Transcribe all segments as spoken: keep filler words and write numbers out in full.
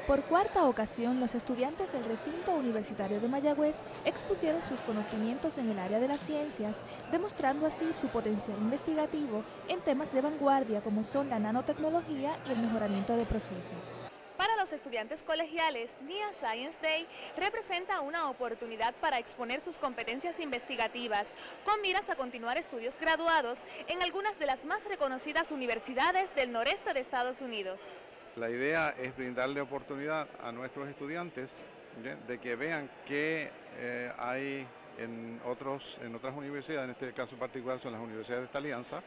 Por cuarta ocasión, los estudiantes del recinto universitario de Mayagüez expusieron sus conocimientos en el área de las ciencias, demostrando así su potencial investigativo en temas de vanguardia como son la nanotecnología y el mejoramiento de procesos. Para los estudiantes colegiales, N I A Science Day representa una oportunidad para exponer sus competencias investigativas, con miras a continuar estudios graduados en algunas de las más reconocidas universidades del noreste de Estados Unidos. La idea es brindarle oportunidad a nuestros estudiantes de, de que vean qué eh, hay en, otros, en otras universidades, en este caso particular son las universidades de esta alianza,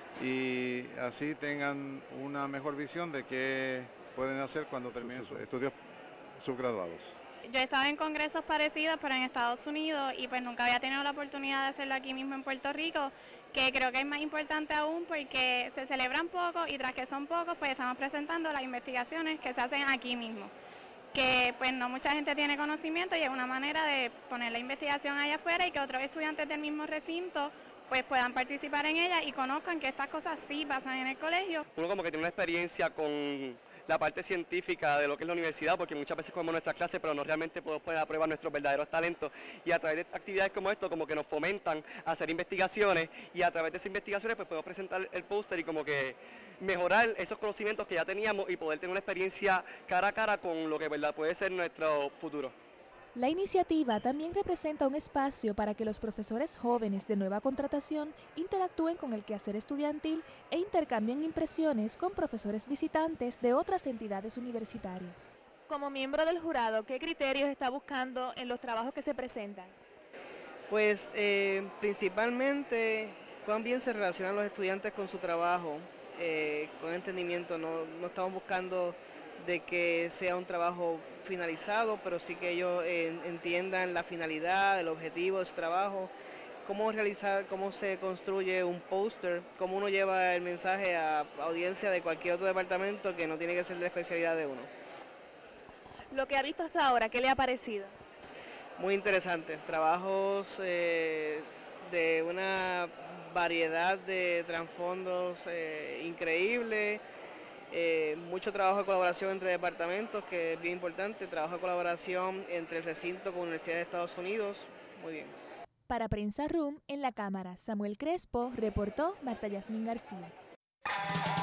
y así tengan una mejor visión de qué pueden hacer cuando terminen sus estudios subgraduados. Yo he estado en congresos parecidos, pero en Estados Unidos, y pues nunca había tenido la oportunidad de hacerlo aquí mismo en Puerto Rico, que creo que es más importante aún porque se celebran poco y tras que son pocos, pues estamos presentando las investigaciones que se hacen aquí mismo, que pues no mucha gente tiene conocimiento y es una manera de poner la investigación allá afuera y que otros estudiantes del mismo recinto pues puedan participar en ella y conozcan que estas cosas sí pasan en el colegio. Uno como que tiene una experiencia con la parte científica de lo que es la universidad, porque muchas veces cogemos nuestras clases, pero no realmente podemos poner a prueba nuestros verdaderos talentos, y a través de actividades como esto, como que nos fomentan a hacer investigaciones, y a través de esas investigaciones pues podemos presentar el póster y como que mejorar esos conocimientos que ya teníamos y poder tener una experiencia cara a cara con lo que verdad puede ser nuestro futuro. La iniciativa también representa un espacio para que los profesores jóvenes de nueva contratación interactúen con el quehacer estudiantil e intercambien impresiones con profesores visitantes de otras entidades universitarias. Como miembro del jurado, ¿qué criterios está buscando en los trabajos que se presentan? Pues eh, principalmente cuán bien se relacionan los estudiantes con su trabajo, eh, con entendimiento. No, no estamos buscando de que sea un trabajo finalizado, pero sí que ellos eh, entiendan la finalidad, el objetivo de su trabajo, cómo realizar, cómo se construye un póster, cómo uno lleva el mensaje a audiencia de cualquier otro departamento que no tiene que ser de la especialidad de uno. Lo que ha visto hasta ahora, ¿qué le ha parecido? Muy interesante, trabajos eh, de una variedad de trasfondos eh, increíble. Eh, mucho trabajo de colaboración entre departamentos, que es bien importante, trabajo de colaboración entre el recinto con la Universidad de Estados Unidos, muy bien. Para Prensa Room, en la cámara, Samuel Crespo, reportó Marta Yasmín García.